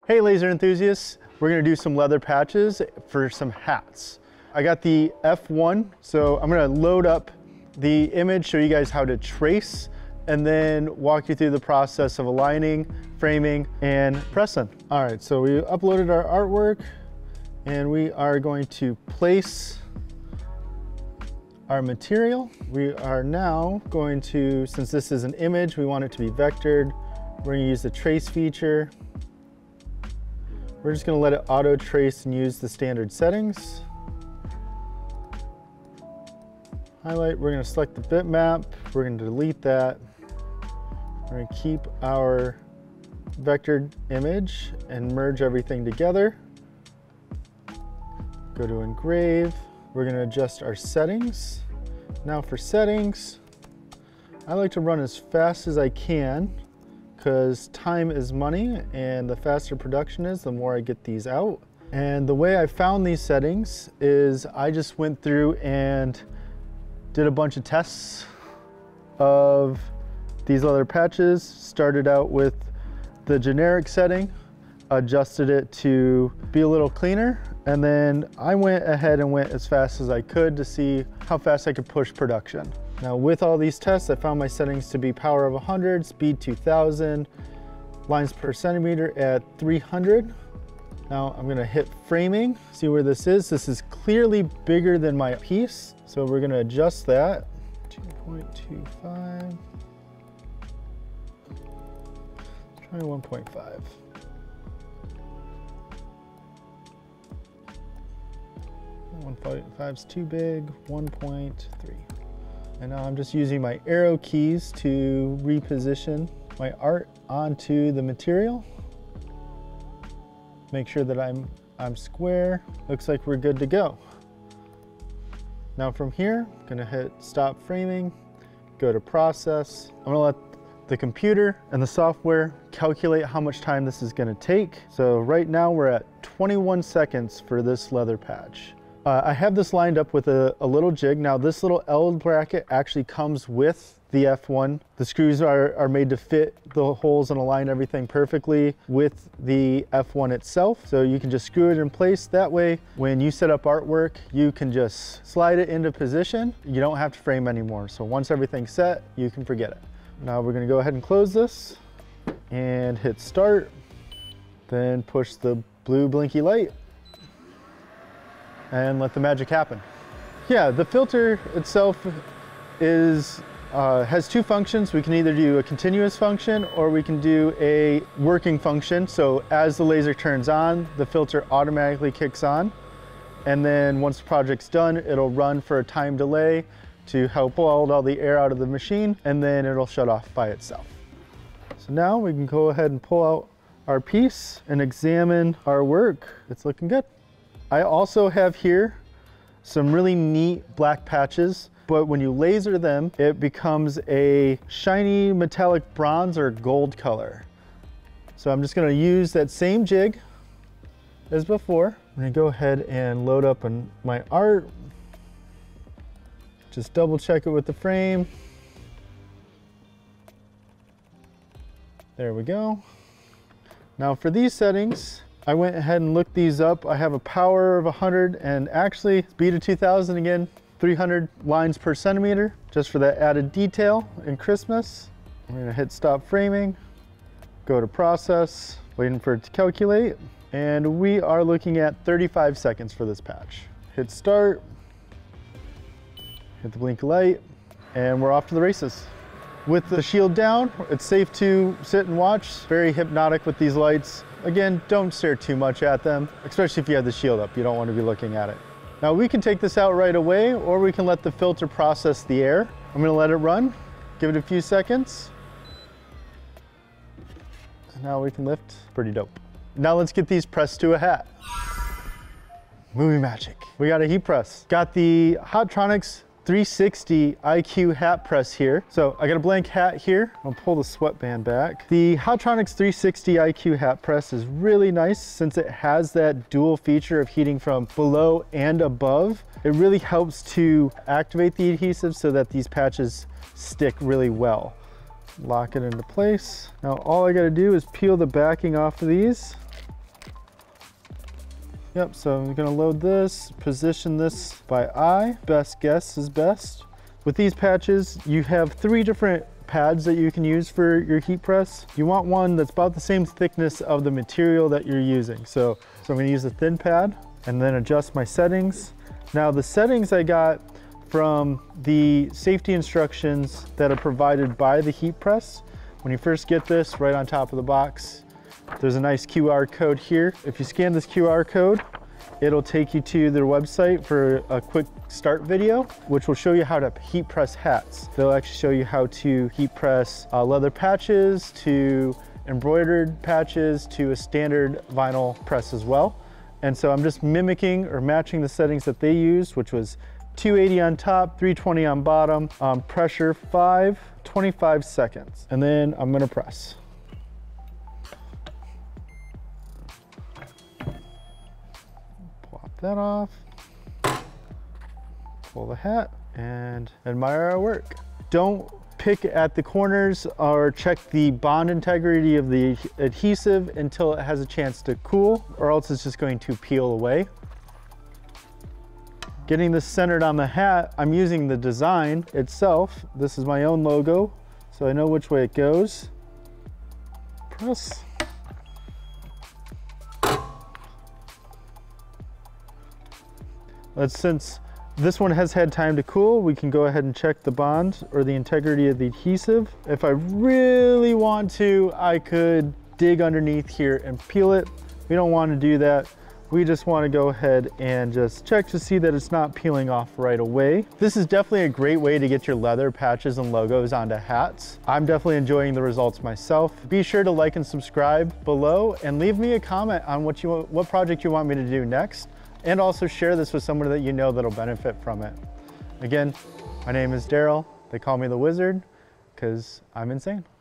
Hey laser enthusiasts, we're gonna do some leather patches for some hats. I got the F1, so I'm gonna load up the image, show you guys how to trace, and then walk you through the process of aligning, framing, and pressing. All right, so we uploaded our artwork and we are going to place our material. We are now going to, since this is an image, we want it to be vectored. We're gonna use the trace feature. We're just gonna let it auto trace and use the standard settings. Highlight, we're gonna select the bitmap. We're gonna delete that. We're gonna keep our vectored image and merge everything together. Go to engrave. We're gonna adjust our settings. Now for settings, I like to run as fast as I can because time is money, and the faster production is, the more I get these out. And the way I found these settings is I just went through and did a bunch of tests of these leather patches. Started out with the generic setting, adjusted it to be a little cleaner, and then I went ahead and went as fast as I could to see how fast I could push production. Now with all these tests, I found my settings to be power of 100, speed 2000, lines per centimeter at 300. Now I'm gonna hit framing, see where this is. This is clearly bigger than my piece, so we're gonna adjust that. 2.25, try 1.5. 1.5 is too big, 1.3. And now I'm just using my arrow keys to reposition my art onto the material. Make sure that I'm square. Looks like we're good to go. Now from here, I'm gonna hit stop framing, go to process. I'm gonna let the computer and the software calculate how much time this is gonna take. So right now we're at 21 seconds for this leather patch. I have this lined up with a little jig. Now this little L bracket actually comes with the F1. The screws are made to fit the holes and align everything perfectly with the F1 itself. So you can just screw it in place. That way, when you set up artwork, you can just slide it into position. You don't have to frame anymore. So once everything's set, you can forget it. Now we're gonna go ahead and close this and hit start. Then push the blue blinky light and let the magic happen. Yeah, the filter itself has two functions. We can either do a continuous function or we can do a working function. So as the laser turns on, the filter automatically kicks on. And then once the project's done, it'll run for a time delay to help pull all the air out of the machine, and then it'll shut off by itself. So now we can go ahead and pull out our piece and examine our work. It's looking good. I also have here some really neat black patches, but when you laser them, it becomes a shiny metallic bronze or gold color. So I'm just gonna use that same jig as before. I'm gonna go ahead and load up on my art. Just double check it with the frame. There we go. Now for these settings, I went ahead and looked these up. I have a power of 100 and actually speed of 2000 again, 300 lines per centimeter, just for that added detail and crispness. I'm gonna hit stop framing, go to process, waiting for it to calculate. And we are looking at 35 seconds for this patch. Hit start, hit the blink light, and we're off to the races. With the shield down, it's safe to sit and watch. Very hypnotic with these lights. Again, don't stare too much at them, especially if you have the shield up. You don't want to be looking at it. Now we can take this out right away, or we can let the filter process the air. I'm gonna let it run, give it a few seconds. And now we can lift, pretty dope. Now let's get these pressed to a hat. Movie magic. We got a heat press. Got the Hotronix 360 IQ hat press here. So I got a blank hat here. I'll pull the sweatband back. The Hotronix 360 IQ hat press is really nice since it has that dual feature of heating from below and above. It really helps to activate the adhesive so that these patches stick really well. Lock it into place. Now all I gotta do is peel the backing off of these. Yep, so I'm gonna load this, position this by eye. Best guess is best. With these patches, you have 3 different pads that you can use for your heat press. You want one that's about the same thickness of the material that you're using. So I'm gonna use a thin pad and then adjust my settings. Now the settings I got from the safety instructions that are provided by the heat press. When you first get this, right on top of the box, there's a nice QR code here. If you scan this QR code, it'll take you to their website for a quick start video, which will show you how to heat press hats. They'll actually show you how to heat press leather patches, to embroidered patches, to a standard vinyl press as well. And so I'm just mimicking or matching the settings that they used, which was 280 on top, 320 on bottom, pressure 5, 25 seconds. And then I'm gonna press. Plop that off, pull the hat, and admire our work. Don't pick at the corners or check the bond integrity of the adhesive until it has a chance to cool, or else it's just going to peel away. Getting this centered on the hat, I'm using the design itself. This is my own logo, so I know which way it goes. Press. Since this one has had time to cool, we can go ahead and check the bond or the integrity of the adhesive. If I really want to, I could dig underneath here and peel it. We don't want to do that. We just want to go ahead and just check to see that it's not peeling off right away. This is definitely a great way to get your leather patches and logos onto hats. I'm definitely enjoying the results myself. Be sure to like and subscribe below and leave me a comment on what project you want me to do next. And also share this with someone that you know that'll benefit from it. Again, my name is Daryl. They call me the Wizard because I'm insane.